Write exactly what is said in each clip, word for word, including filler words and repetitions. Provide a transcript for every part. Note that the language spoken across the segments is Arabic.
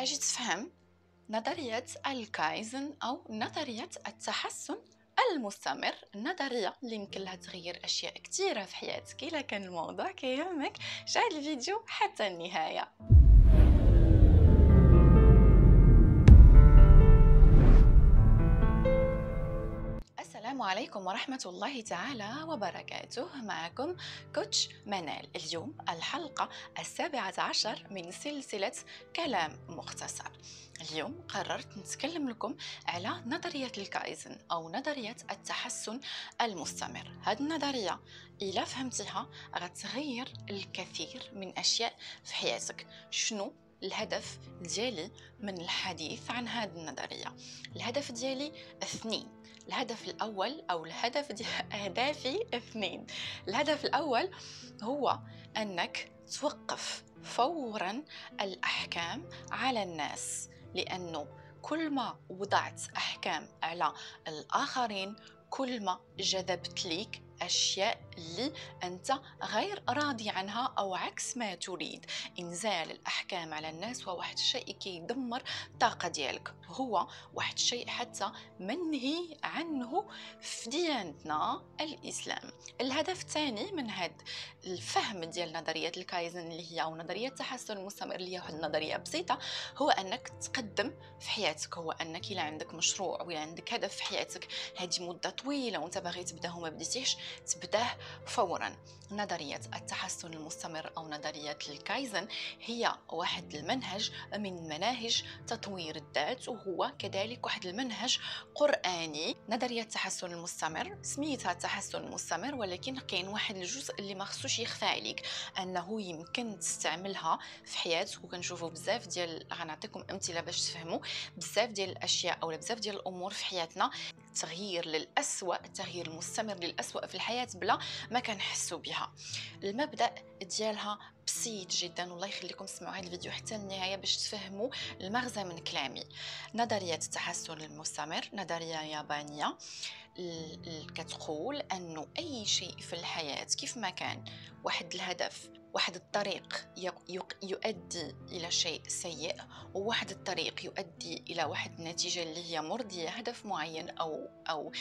أجي تفهم نظرية الكايزن أو نظرية التحسن المستمر. النظرية اللي يمكن لها تغير أشياء كثيرة في حياتك. إلا كان الموضوع كيهمك شاهد الفيديو حتى النهاية. السلام عليكم ورحمة الله تعالى وبركاته. معكم كوتش منال. اليوم الحلقة السابعة عشر من سلسلة كلام مختصر. اليوم قررت نتكلم لكم على نظرية الكايزن أو نظرية التحسن المستمر. هذه النظرية إلا فهمتها غتغير الكثير من أشياء في حياتك. شنو الهدف ديالي من الحديث عن هذه النظرية؟ الهدف ديالي اثنين. الهدف الأول أو الهدف دي أهدافي اثنين. الهدف الأول هو أنك توقف فورا الأحكام على الناس، لأنه كل ما وضعت أحكام على الآخرين كل ما جذبت ليك أشياء اللي أنت غير راضي عنها أو عكس ما تريد. إنزال الأحكام على الناس هو واحد الشيء كيدمر الطاقة ديالك، هو واحد الشيء حتى منهي عنه في ديانتنا الإسلام. الهدف الثاني من هذا الفهم ديال نظرية الكايزن اللي هي أو نظرية التحسن المستمر اللي هي واحد النظرية بسيطة، هو أنك تقدم في حياتك. هو أنك إلا عندك مشروع ولا عندك هدف في حياتك هذه مدة طويلة وانت باغي تبداه وما بديتيش، تبداه فورا. نظرية التحسن المستمر أو نظرية الكايزن هي واحد المنهج من مناهج تطوير الذات، وهو كذلك واحد المنهج قرآني. نظرية التحسن المستمر سميتها التحسن المستمر، ولكن كاين واحد الجزء اللي ما خصوش يخفى عليك، أنه يمكن تستعملها في حياتك. وكنشوفوا بزاف ديال، غنعطيكم أمثلة باش تفهموا بزاف ديال الأشياء أو بزاف ديال الأمور في حياتنا تغيير للأسوأ، التغيير المستمر للأسوأ في الحياة بلا ما كنحسوا بها. المبدأ ديالها بسيط جدا، والله يخليكم تسمعوا هذا الفيديو حتى النهاية باش تفهموا المغزى من كلامي. نظرية التحسن المستمر نظرية يابانية كتقول أنه أي شيء في الحياة كيف ما كان واحد الهدف، واحد الطريق يؤدي إلى شيء سيء، وواحد الطريق يؤدي إلى واحد النتيجة اللي هي مرضية، هدف معين أو أو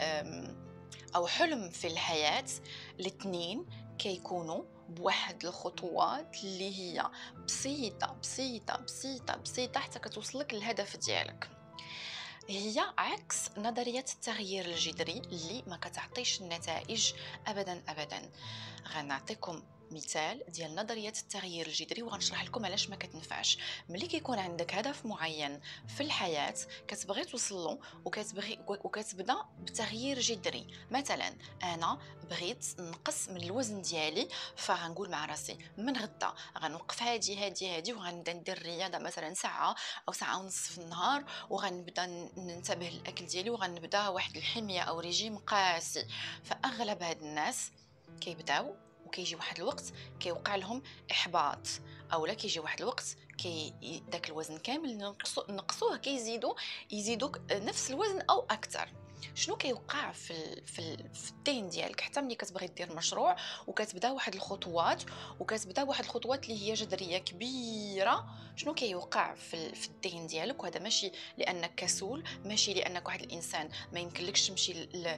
أو حلم في الحياة. الاثنين كيكونوا بواحد الخطوات اللي هي بسيطة بسيطة بسيطة بسيطة حتى كتوصلك للهدف ديالك. هي عكس نظرية التغيير الجذري اللي ما كتعطيش النتائج أبدا أبدا. غنعطيكم مثال ديال نظرية التغيير الجذري وغنشرح لكم علاش ما كتنفعش. ملي كيكون عندك هدف معين في الحياة كتبغي توصل له وكتبغي وكتبدا بتغيير جذري. مثلا أنا بغيت نقص من الوزن ديالي، فغنقول مع راسي من غدا غنوقف هادي هادي هادي وغنبدا ندير الرياضة مثلا ساعة أو ساعة ونصف في النهار، وغنبدا ننتبه للأكل ديالي وغنبدا واحد الحمية أو ريجيم قاسي. فأغلب هاد الناس كيبداو وكيجي واحد الوقت كيوقع لهم احباط، او لا كيجي واحد الوقت كي داك الوزن كامل نقصوه نقصوه كيزيدوا يزيدوا نفس الوزن او اكثر. شنو كيوقع في ال في, ال في الدين ديالك حتى ملي كتبغي دير مشروع وكتبدا واحد الخطوات وكتبدا واحد الخطوات اللي هي جذريه كبيره؟ شنو كيوقع في, في الدين ديالك؟ وهذا ماشي لانك كسول، ماشي لانك واحد الانسان ما يمكنلكش تمشي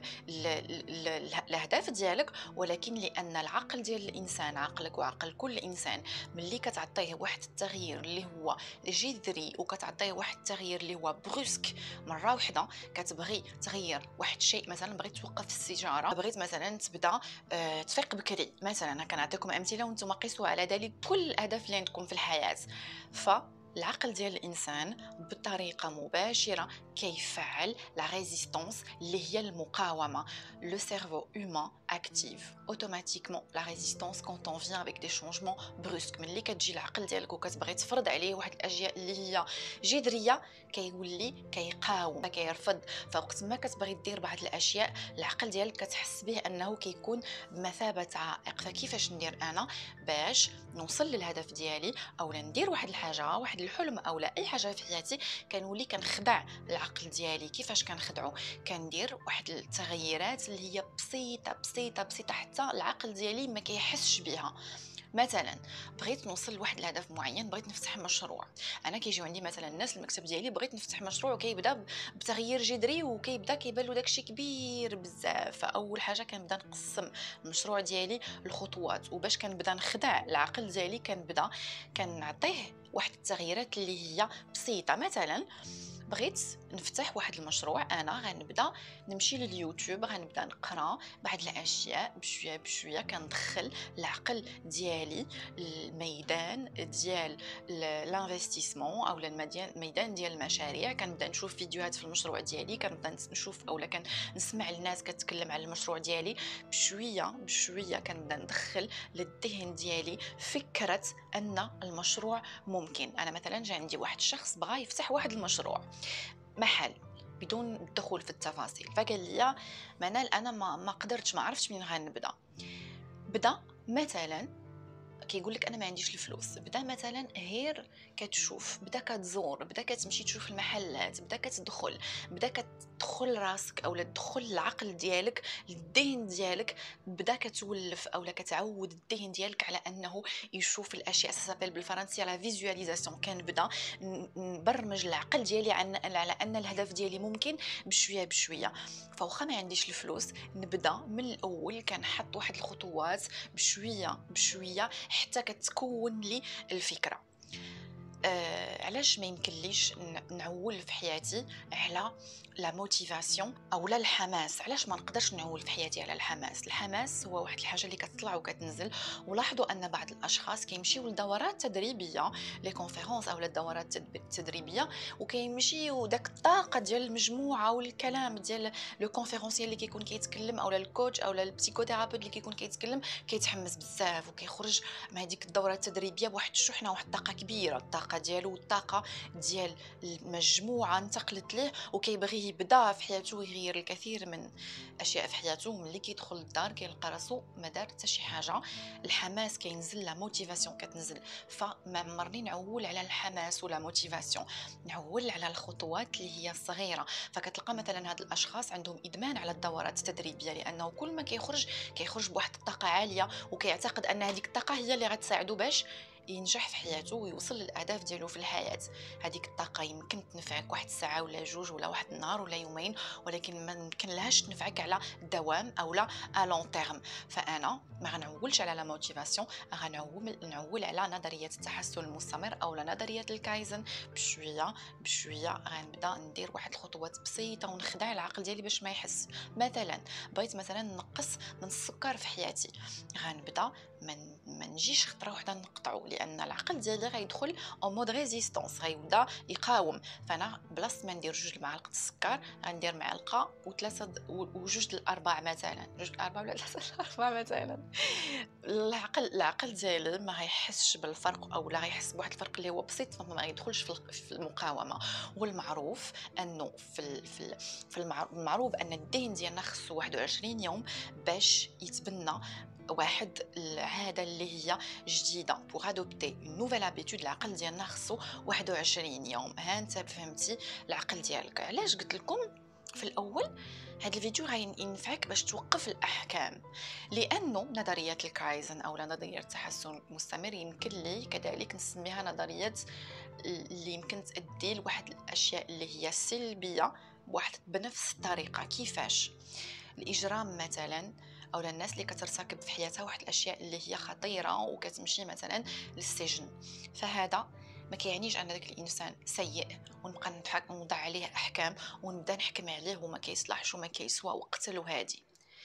للاهداف ديالك، ولكن لان العقل ديال الانسان، عقلك وعقل كل انسان، ملي كتعطيه واحد التغيير اللي هو جذري وكتعطيه واحد التغيير اللي هو بروسك مره واحده، كتبغي تغير واحد الشيء. مثلا بغيت توقف السيجاره، بغيت مثلا تبدا أه تفيق بكري مثلا. كنعطيكم امثله وانتم قيسوا على ذلك كل الاهداف اللي عندكم في الحياه. فالعقل ديال الانسان بطريقه مباشره كيفعل لا ريزيستانس اللي هي المقاومه. لو سيرفو هيومان اكتيف اوتوماتيكمون لا ريزيستانس كونط اون فيان افيك دي شونجمون بروسك. ملي كتجي العقل ديالك وكتبغي تفرض عليه واحد الاشياء اللي هي جذريه كيولي كيقاوم كيرفض. فوقت ما كتبغي دير بعض الاشياء العقل ديالك كتحس به انه كيكون بمثابه عائق. فكيفاش ندير انا باش نوصل للهدف ديالي او ندير واحد الحاجه واحد الحلم او لا اي حاجه في حياتي؟ كنولي كنخدع العقل ديالي. كيفاش كنخدعو؟ كندير واحد التغييرات اللي هي بسيطه بسيطه بسيطه حتى العقل ديالي ما كيحسش بها. مثلا بغيت نوصل لواحد الهدف معين، بغيت نفتح مشروع. انا كيجيو عندي مثلا الناس المكتب ديالي بغيت نفتح مشروع وكيبدا ب- بتغيير جذري وكيبدا كيبان له داكشي كبير بزاف. فاول حاجه كنبدا نقسم المشروع ديالي الخطوات، وباش كنبدا نخدع العقل ديالي كنبدا كنعطيه واحد التغييرات اللي هي بسيطه. مثلا بغيت نفتح واحد المشروع، انا غنبدا نمشي لليوتيوب، غنبدا نقرا بعض الاشياء بشويه بشويه، كندخل العقل ديالي الميدان ديال لانفستيسمون او الميدان ديال المشاريع. كنبدا نشوف فيديوهات في المشروع ديالي، كنبدا نشوف اولا كنسمع الناس كتكلم على المشروع ديالي. بشويه بشويه كنبدا ندخل للذهن ديالي فكره ان المشروع ممكن. انا مثلا جا عندي واحد الشخص بغى يفتح واحد المشروع محل بدون الدخول في التفاصيل، فقال لي منال انا ما ما قدرتش، ما عرفتش منين غنبدا. بدا مثلا كيقول لك انا ما عنديش الفلوس، بدا مثلا غير كتشوف، بدا كتزور، بدا كتمشي تشوف المحلات، بدا كتدخل، بدا كتدخل راسك اولا تدخل العقل ديالك الذهن ديالك، بدا كتولف اولا كتعود الذهن ديالك على انه يشوف الاشياء. سابيل بالفرنسيه لا فيزواليزاسيون. كنبدا نبرمج العقل ديالي عن على ان الهدف ديالي ممكن بشويه بشويه. فواخا ما عنديش الفلوس نبدا من الاول كنحط واحد الخطوات بشويه بشويه حتى كتكون لي الفكره. آه علاش ما يمكنليش نعول في حياتي على لا موتيفاسيون او لا الحماس؟ علاش ما نقدرش نعول في حياتي على الحماس؟ الحماس هو واحد الحاجه اللي كتطلع وكتنزل. ولاحظوا ان بعض الاشخاص كيمشيو لدورات تدريبيه، لي كونفيرونس او الدورات التدريبيه، وكيمشيو داك الطاقه ديال المجموعه والكلام ديال لو كونفيرونسيال اللي كيكون كيتكلم او الكوتش او البسيكوثيرابيوت اللي كيكون كيتكلم، كيتحمس بزاف وكيخرج مع ديك الدوره التدريبيه بواحد الشحنه، واحد الطاقه كبيره. الطاقه ديالو والطاقه ديال المجموعه انتقلت ليه، وكيبغي يبدا في حياته ويغير الكثير من اشياء في حياته. ملي كيدخل للدار كيلقى راسو ما دار حتى شي حاجه، الحماس كينزل، لا موتيفاسيون كتنزل. فما عمرني نعول على الحماس ولا موتيفاسيون، نعول على الخطوات اللي هي الصغيره. فكتلقى مثلا هاد الاشخاص عندهم ادمان على الدورات التدريبيه، لانه كل ما كيخرج كيخرج بواحد الطاقه عاليه، وكيعتقد ان هذيك الطاقه هي اللي غتساعده باش ينجح في حياته ويوصل للاهداف ديالو في الحياه. هذيك الطاقه يمكن تنفعك واحد الساعه ولا جوج ولا واحد النهار ولا يومين، ولكن ما يمكن لهاش تنفعك على الدوام او لا ا لون تيرم. فانا ما غنعولش على لا موتيفاسيون، غنعول نعول على نظريه التحسن المستمر او نظريه الكايزن. بشويه بشويه غنبدا ندير واحد الخطوات بسيطه ونخدع العقل ديالي باش ما يحس. مثلا بغيت مثلا نقص من السكر في حياتي، غنبدا من ما نجيش خطره وحده نقطعو، لان العقل ديالي غيدخل او مود ريزيستانس، غيبدا يقاوم. فانا بلاصه ما ندير جوج معالق السكر غندير معلقه وثلاثه وجوج الارباع، مثلا جوج الارباع ولا ثلاثه الارباع مثلا. العقل العقل ديالي ما غيحسش بالفرق او لا غيحس بواحد الفرق اللي هو بسيط، فما غيدخلش في المقاومه. والمعروف انه في في في المعروف ان الدين ديالنا خصو واحد وعشرين يوم باش يتبنى واحد العاده اللي هي جديده. بوغ ادوبتي اون نوفيل هابيتود العقل ديالنا خصو واحد وعشرين يوم. ها انت فهمتي العقل ديالك. علاش قلت لكم في الاول هذا الفيديو غينفعك باش توقف الاحكام؟ لانه نظريه الكايزن او نظريه التحسن المستمر يمكن لي كذلك نسميها نظريه اللي يمكن تؤدي لواحد الاشياء اللي هي سلبيه بواحد بنفس الطريقه. كيفاش؟ الاجرام مثلا، او الناس اللي كترتكب في حياتها واحد الاشياء اللي هي خطيره وكتمشي مثلا للسجن. فهذا ما كيعنيش ان ذاك الانسان سيء ونبقى نضحك ونوضع عليه احكام ونبدا نحكم عليه وما كيصلحش وما كيسوى وقتل وهادي.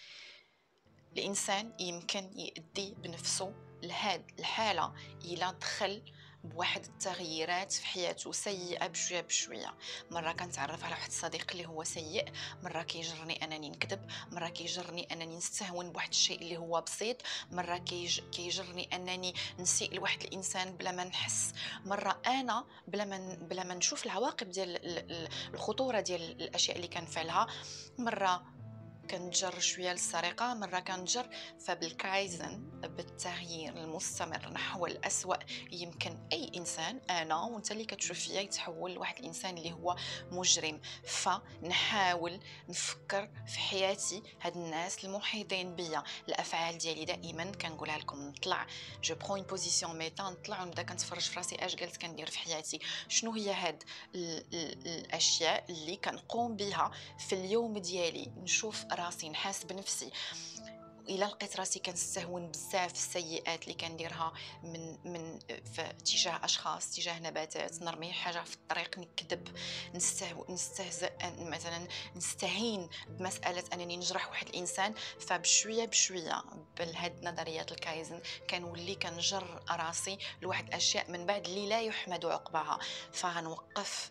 الانسان يمكن يؤدي بنفسه لهاد الحاله الى دخل بواحد التغييرات في حياته سيئه بشويه بشويه. مره كنتعرف على واحد الصديق اللي هو سيء، مره كيجرني انني نكذب، مره كيجرني انني نستهون بواحد الشيء اللي هو بسيط، مره كيج... كيجرني انني نسيء لواحد الانسان بلا ما نحس، مره انا بلا ما بلا ما نشوف العواقب ديال الخطوره ديال الاشياء اللي كنفعلها، مره كنتجر شويه للسرقه، مره كنتجر. فبالكايزن، بالتغيير المستمر نحو الأسوأ، يمكن اي انسان، انا وانت اللي كتشوف فيا، يتحول لواحد الانسان اللي هو مجرم. فنحاول نفكر في حياتي هاد الناس المحيطين بيا، الافعال ديالي دائما كنقولها لكم. نطلع جو برون اون بوزيسيون ميتا، نطلع ونبدا كنتفرج في راسي اش جالس كندير في حياتي، شنو هي هاد ال ال الاشياء اللي كنقوم بها في اليوم ديالي. نشوف راسي، نحاسب نفسي. الا لقيت راسي كنستهون بزاف في السيئات اللي كنديرها من من في اتجاه اشخاص، اتجاه نباتات، نرمي حاجه في الطريق، نكذب، نستهو نستهزئ، مثلا نستهين بمساله انني نجرح واحد الانسان. فبشويه بشويه بهاد نظريات الكايزن كنولي كنجر راسي لواحد الاشياء من بعد اللي لا يحمد عقبها. فغنوقف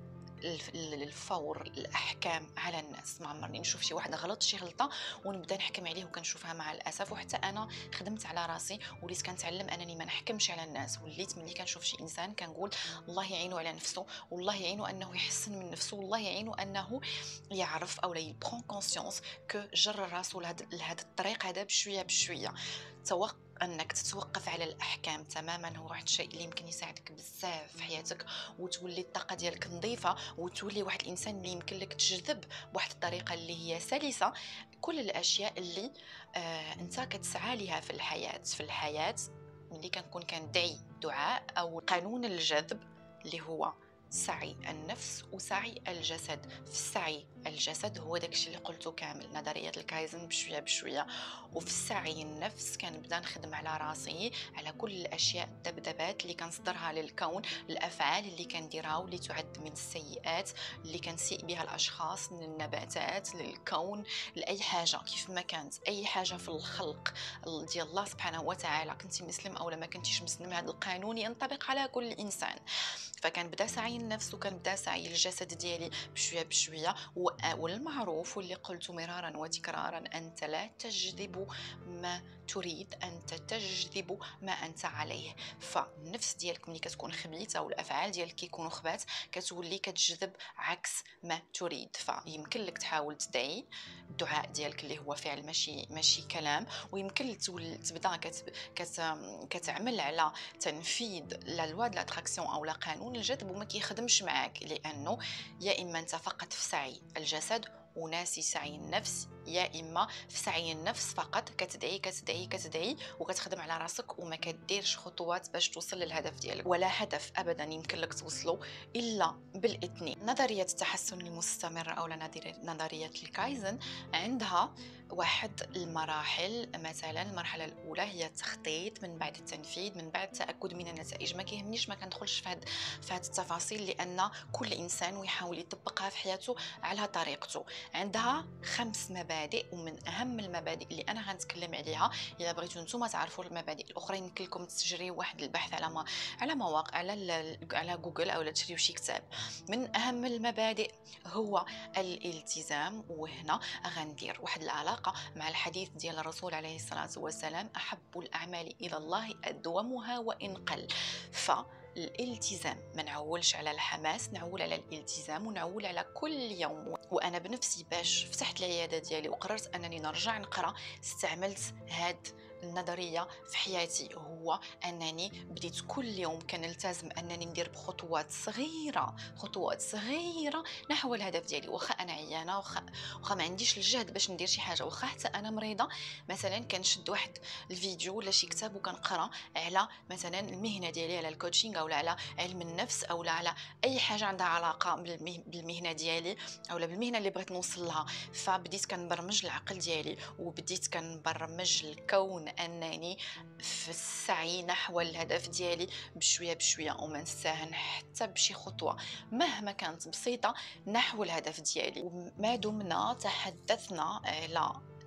الفور الاحكام على الناس. ما عمرني نشوف شي واحد غلط شي غلطه ونبدا نحكم عليه وكنشوفها مع الاسف. وحتى انا خدمت على راسي، وليت كنتعلم انني ما نحكمش على الناس. وليت ملي كنشوف شي انسان كنقول الله يعينه على نفسه، والله يعينه انه يحسن من نفسه، والله يعينه انه يعرف او لا يبرون كونسيونس كو جر راسو لهذا الطريق هذا بشويه بشويه. توقف انك تتوقف على الاحكام تماما، هو واحد الشيء اللي يمكن يساعدك بزاف في حياتك، وتولي الطاقه ديالك نظيفه، وتولي واحد الانسان اللي يمكن لك تجذب بواحد الطريقه اللي هي سلسه كل الاشياء اللي آه انت كتسعى لها في الحياه. في الحياه ملي كنكون كندعي دعاء او قانون الجذب اللي هو سعي النفس وسعي الجسد. في السعي الجسد هو داكشي اللي قلته كامل، نظريه الكايزن بشويه بشويه. وفي السعي النفس كنبدا نخدم على راسي، على كل الاشياء الذبذبات اللي كنصدرها للكون، الافعال اللي كنديرها واللي تعد من السيئات اللي كنسيء بها الاشخاص، من النباتات للكون، لاي حاجه كيف ما كانت. اي حاجه في الخلق ديال الله سبحانه وتعالى، كنتي مسلم او ما كنتيش مسلم، هذا القانون ينطبق على كل انسان. فكنبدا سعي النفس وكنبدا سعي الجسد ديالي بشويه بشويه. والمعروف واللي قلت مرارا وتكرارا، انت لا تجذب ما تريد، انت تجذب ما انت عليه. فالنفس ديالك ملي كتكون خبيثه والافعال ديالك كيكونوا خبات، كتولي كتجذب عكس ما تريد. فيمكن لك تحاول تدعي الدعاء ديالك اللي هو فعل ماشي ماشي كلام، ويمكن تولي تبدا كت كت كتعمل على تنفيذ لا لوا د لاتراكسيون او لا قانون الجذب، وما كيخدمش معاك، لانه يا اما انت فقط في سعي الجسد وناسي سعي النفس، يا اما في سعي النفس فقط كتدعي كتدعي كتدعي وكتخدم على راسك وما كديرش خطوات باش توصل للهدف ديالك. ولا هدف ابدا يمكن لك توصله الا بالاثنين. نظريه التحسن المستمر او نظريه الكايزن عندها واحد المراحل. مثلا المرحله الاولى هي التخطيط، من بعد التنفيذ، من بعد التاكد من النتائج. ما كيهمنيش، ما كندخلش في هاد في هاد التفاصيل، لان كل انسان ويحاول يطبقها في حياته على طريقته. عندها خمس مبادئ، ومن اهم المبادئ اللي انا غنتكلم عليها، الا بغيتوا نتوما تعرفوا المبادئ الاخرين يمكن لكم تسجريوا واحد البحث على ما على مواقع على على جوجل او تشريوا شي كتاب. من اهم المبادئ هو الالتزام. وهنا غندير واحد العلاقه مع الحديث ديال الرسول عليه الصلاه والسلام: احب الاعمال الى الله ادومها وان قل. ف الالتزام، ما نعولش على الحماس، نعول على الالتزام، ونعول على كل يوم. وانا بنفسي باش فتحت العياده ديالي وقررت انني نرجع نقرا، استعملت هاد النظريه في حياتي. هو انني بديت كل يوم كنلتزم انني ندير بخطوات صغيره، خطوات صغيره نحو الهدف ديالي. واخا انا عيانه، واخا واخا ما عنديش الجهد باش ندير شي حاجه، واخا حتى انا مريضه، مثلا كنشد واحد الفيديو ولا شي كتاب وكنقرا على مثلا المهنه ديالي، على الكوتشينغ او على علم النفس او على اي حاجه عندها علاقه بالمهنه ديالي او بالمهنه اللي بغيت نوصل لها. فبديت كنبرمج العقل ديالي وبديت كنبرمج الكون انني في السعي نحو الهدف ديالي بشويه بشويه، وما نستهن حتى بشي خطوه مهما كانت بسيطه نحو الهدف ديالي. وما دمنا تحدثنا على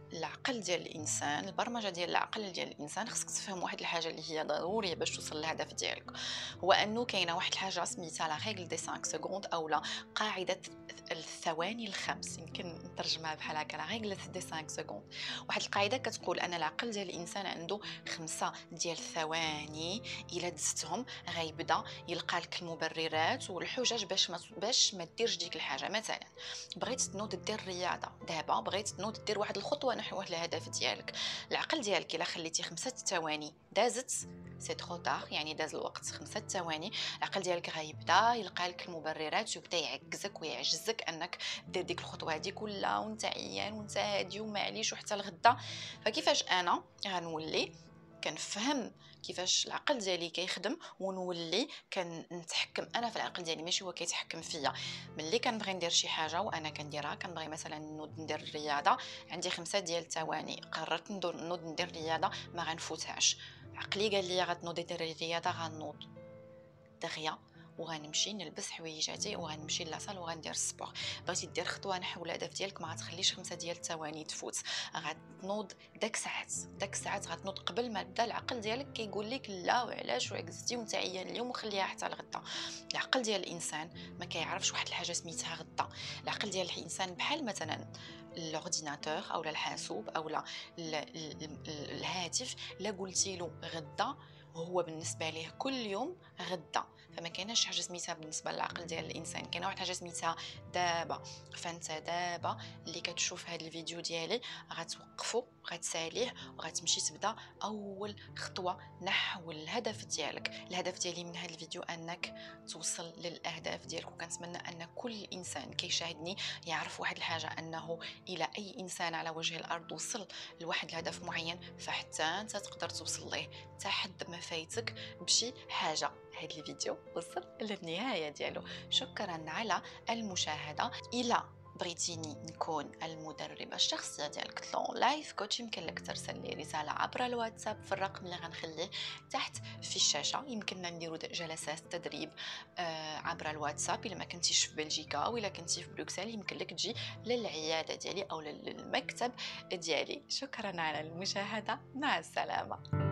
العقل ديال الانسان، البرمجه ديال العقل ديال الانسان، خصك تفهم واحد الحاجه اللي هي ضروريه باش توصل للهدف ديالك. هو انه كاينه واحد الحاجه سميتها لا ريغل دي خمسة سكوند، او لا قاعده الثواني الخمس. يمكن نترجمها بحال هكا، لا ريغل دي خمسة سكوند. واحد القاعده كتقول ان العقل ديال الانسان عنده خمسه ديال الثواني، الا دزتهم غيبدا يلقى لك المبررات والحجج باش ما باش ما ديرش ديك الحاجه. مثلا بغيت تنوض دير الرياضه دابا، بغيت تنوض دير واحد الخطوه نحو الهدف ديالك، العقل ديالك الا خليتي خمسة ثواني دازت سي ترو تار، يعني داز الوقت خمسة ثواني، العقل ديالك غيبدا يلقى لك المبررات ويبدا يعكزك ويعجزك انك دير ديك الخطوه هذيك، ولا وانت عيان وانت هادي ومعليش وحتى الغدا. فكيفاش انا غنولي كنفهم كيفاش العقل ديالي كيخدم، ونولي كنتحكم انا في العقل ديالي ماشي هو كيتحكم فيا. ملي كنبغي ندير شي حاجه وانا كنديرها، كنبغي مثلا نوض ندير الرياضه، عندي خمسة ديال الثواني، قررت نوض ندير الرياضه ما غنفوتهاش. عقلي قال لي غتنوضي ديري الرياضه، غنوض دغيا وغنمشي نلبس حويجاتي وغنمشي لاصال وغندير السبور. بغيتي دير خطوه نحو الهدف ديالك، ما غتخليش خمسة ديال الثواني تفوت، غتنوض داك ساعات داك ساعات غتنوض قبل ما بدا العقل ديالك كيقول لك لا وعلاش وعكزتي وانت عيان اليوم وخليها حتى الغدا. العقل ديال الانسان ما كيعرفش واحد الحاجه سميتها غدا. العقل ديال الانسان بحال مثلا الاورديناتور او الحاسوب او لا الهاتف، لا قلتي له غدا هو بالنسبه ليه كل يوم غدا. فما كايناش حاجه سميتها بالنسبه للعقل ديال الانسان، كاينه واحد حاجه سميتها دابا. فانت دابا اللي كتشوف هذا الفيديو ديالي غتوقفو، غتساليه وغتمشي تبدا اول خطوه نحو الهدف ديالك. الهدف ديالي من هذا الفيديو انك توصل للاهداف ديالك، وكنتمنى ان كل انسان كيشاهدني يعرف واحد الحاجه، انه الى اي انسان على وجه الارض وصل لواحد الهدف معين، فحتى انت تقدر توصل ليه حتى حد ما فايتك بشي حاجه. هذا الفيديو وصل للنهايه ديالو. شكرا على المشاهده. الى بغيتيني نكون المدربه الشخصيه ديالك طلون لايف كوتش، يمكن لك ترسل لي رساله عبر الواتساب في الرقم اللي غنخليه تحت في الشاشه. يمكننا نديرو جلسات تدريب آه عبر الواتساب الا ما كنتيش في بلجيكا، ولا كنتي في بروكسل يمكن لك تجي للعياده ديالي او للمكتب ديالي. شكرا على المشاهده، مع السلامه.